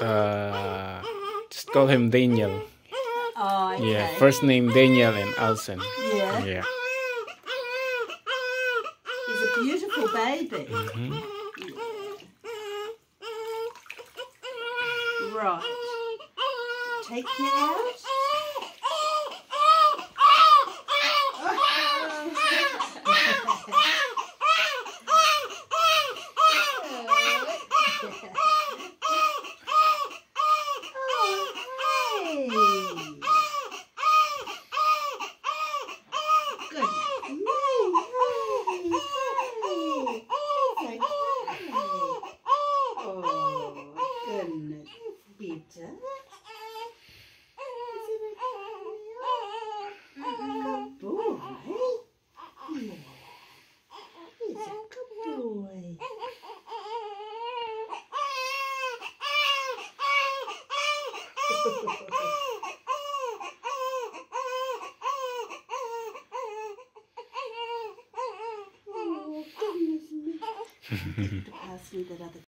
Just call him Daniel. Oh, okay. Yeah, first name Daniel and Alison. Yeah. Yeah. He's a beautiful baby. Right. Take you out. Pass me that other